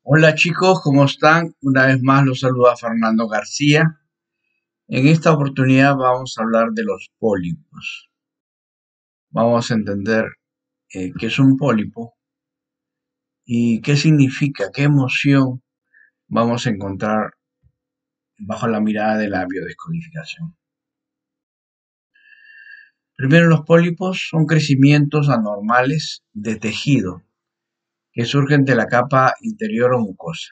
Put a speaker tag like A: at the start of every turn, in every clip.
A: Hola chicos, ¿cómo están? Una vez más los saluda Fernando García. En esta oportunidad vamos a hablar de los pólipos. Vamos a entender qué es un pólipo y qué significa, qué emoción vamos a encontrar bajo la mirada de la biodescodificación. Primero, los pólipos son crecimientos anormales de tejido que surgen de la capa interior o mucosa.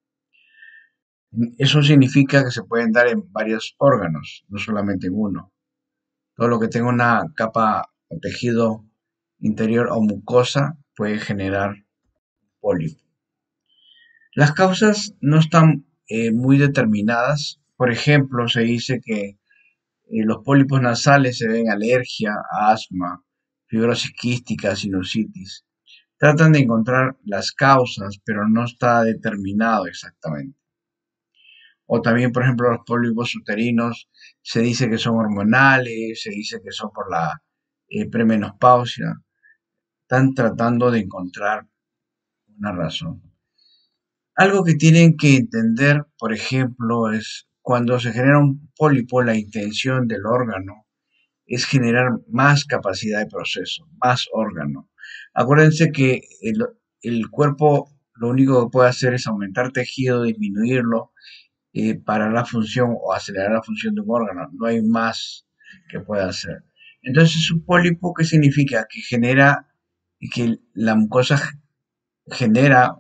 A: Eso significa que se pueden dar en varios órganos, no solamente en uno. Todo lo que tenga una capa o tejido interior o mucosa puede generar pólipo. Las causas no están muy determinadas. Por ejemplo, se dice que los pólipos nasales se deben a alergia, asma, fibrosis quística, sinusitis. Tratan de encontrar las causas, pero no está determinado exactamente. O también, por ejemplo, los pólipos uterinos se dice que son hormonales, se dice que son por la premenopausia. Están tratando de encontrar una razón. Algo que tienen que entender, por ejemplo, es cuando se genera un pólipo, la intención del órgano es generar más capacidad de proceso, más órgano. Acuérdense que el cuerpo lo único que puede hacer es aumentar tejido, disminuirlo para la función o acelerar la función de un órgano. No hay más que pueda hacer. Entonces, un pólipo, ¿qué significa? Que genera, que la mucosa genera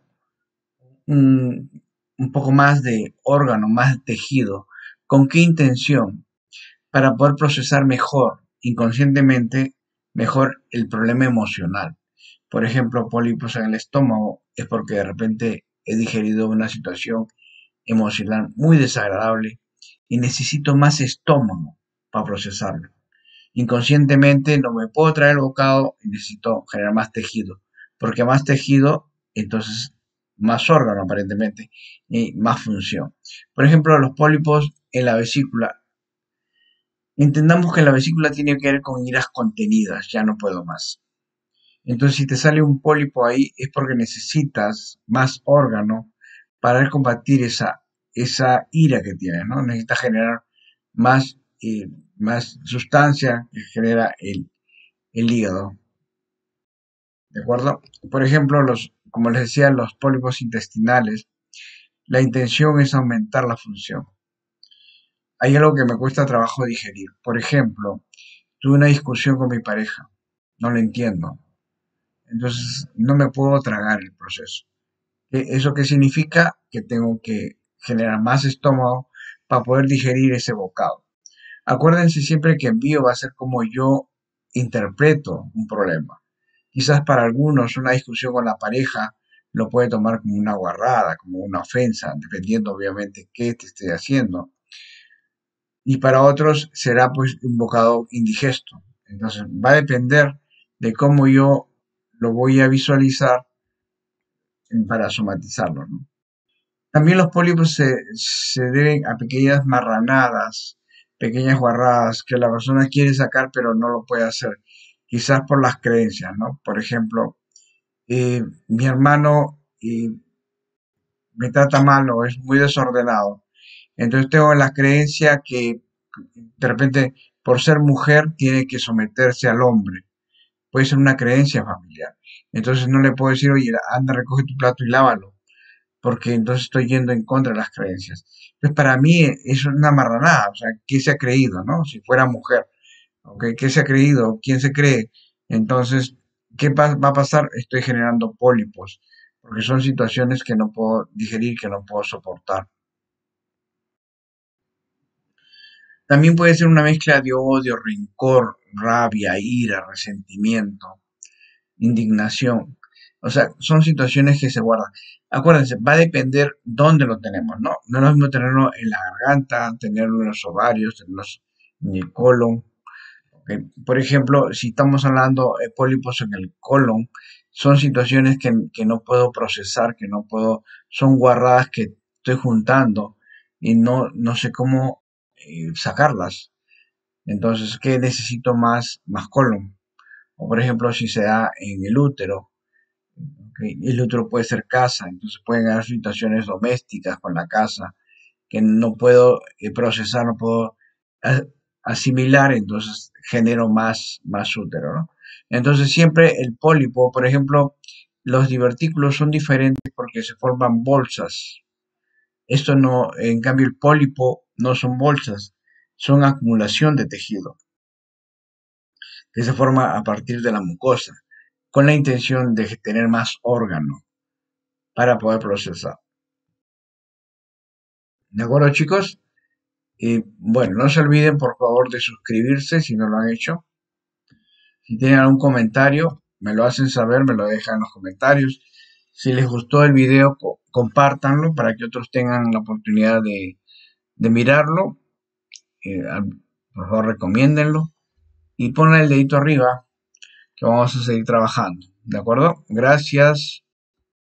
A: un poco más de órgano, más de tejido. ¿Con qué intención? Para poder procesar mejor, inconscientemente, mejor el problema emocional. Por ejemplo, pólipos en el estómago es porque de repente he digerido una situación emocional muy desagradable y necesito más estómago para procesarlo. Inconscientemente no me puedo traer el bocado y necesito generar más tejido, porque más tejido, entonces más órgano aparentemente y más función. Por ejemplo, los pólipos en la vesícula. Entendamos que la vesícula tiene que ver con iras contenidas, ya no puedo más. Entonces, si te sale un pólipo ahí, es porque necesitas más órgano para combatir esa ira que tienes, ¿no? Necesitas generar más, más sustancia que genera el hígado, ¿de acuerdo? Por ejemplo, como les decía, los pólipos intestinales, la intención es aumentar la función. Hay algo que me cuesta trabajo digerir. Por ejemplo, tuve una discusión con mi pareja, no lo entiendo, entonces no me puedo tragar el proceso. ¿Eso qué significa? Que tengo que generar más estómago para poder digerir ese bocado. Acuérdense siempre que envío va a ser como yo interpreto un problema. Quizás para algunos una discusión con la pareja lo puede tomar como una guarrada, como una ofensa, dependiendo obviamente qué te esté haciendo. Y para otros será pues un bocado indigesto. Entonces va a depender de cómo yo lo voy a visualizar para somatizarlo, ¿no? También los pólipos se deben a pequeñas marranadas, pequeñas guarradas que la persona quiere sacar pero no lo puede hacer, quizás por las creencias, ¿no? Por ejemplo, mi hermano me trata mal o es muy desordenado, entonces tengo la creencia que de repente por ser mujer tiene que someterse al hombre, puede ser una creencia familiar, entonces no le puedo decir, oye, anda, recoge tu plato y lávalo porque entonces estoy yendo en contra de las creencias. Entonces, para mí es una marranada, o sea, ¿qué se ha creído, no? Si fuera mujer, ¿ok? ¿Qué se ha creído? ¿Quién se cree? Entonces, ¿qué va a pasar? Estoy generando pólipos, porque son situaciones que no puedo digerir, que no puedo soportar. También puede ser una mezcla de odio, rencor, rabia, ira, resentimiento, indignación. O sea, son situaciones que se guardan. Acuérdense, va a depender dónde lo tenemos, ¿no? No es lo mismo tenerlo en la garganta, tenerlo en los ovarios, tenerlo en el colon. ¿Ok? Por ejemplo, si estamos hablando de pólipos en el colon, son situaciones que no puedo procesar, que no puedo, son guarradas que estoy juntando y no sé cómo sacarlas. Entonces, ¿qué necesito más colon? O por ejemplo, si se da en el útero, ¿ok? El otro puede ser casa, entonces pueden haber situaciones domésticas con la casa que no puedo procesar, no puedo a- asimilar, entonces genero más útero, ¿no? Entonces siempre el pólipo, por ejemplo, los divertículos son diferentes porque se forman bolsas. Esto no, en cambio el pólipo no son bolsas, son acumulación de tejido que se forma a partir de la mucosa, con la intención de tener más órgano para poder procesar. ¿De acuerdo, chicos? Y bueno, no se olviden por favor de suscribirse si no lo han hecho. Si tienen algún comentario, me lo hacen saber, me lo dejan en los comentarios. Si les gustó el video, compártanlo para que otros tengan la oportunidad de mirarlo. Por favor, recomiéndenlo y pongan el dedito arriba que vamos a seguir trabajando. ¿De acuerdo? Gracias.